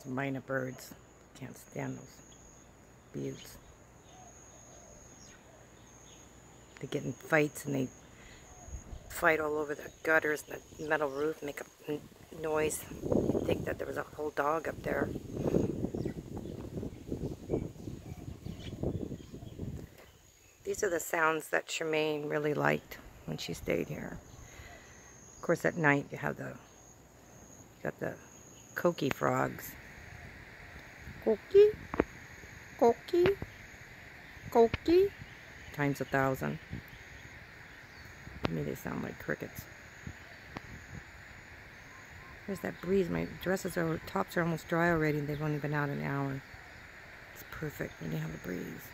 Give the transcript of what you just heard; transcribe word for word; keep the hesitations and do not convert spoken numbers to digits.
Those minor birds. Can't stand those buttes. They get in fights and they fight all over the gutters and the metal roof, make a noise. You'd think that there was a whole dog up there. These are the sounds that Charmaine really liked when she stayed here. Of course, at night you have the you got the coqui frogs. Coqui, coqui, coqui, times a thousand. To me, they sound like crickets. There's that breeze. My dresses are tops are almost dry already, and they've only been out an hour. It's perfect when you have a breeze.